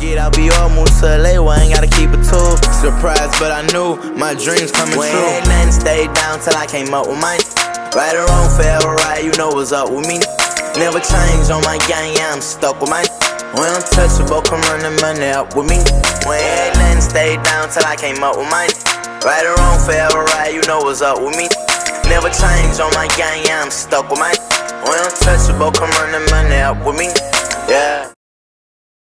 get out BR, move to LA, well, I ain't gotta keep a tool. Surprised, but I knew my dreams coming true. Ain't nothing, stayed down till I came up with mine. Right or wrong, forever right, you know what's up with me. Never change on my gang, yeah, I'm stuck with mine. When I'm touchable, come run the money up with me. When ain't nothing, stayed down till I came up with mine. Right or wrong, forever right, you know what's up with me. Never change on my gang, yeah, I'm stuck with mine. When I'm touchable, come run the money up with me. Yeah.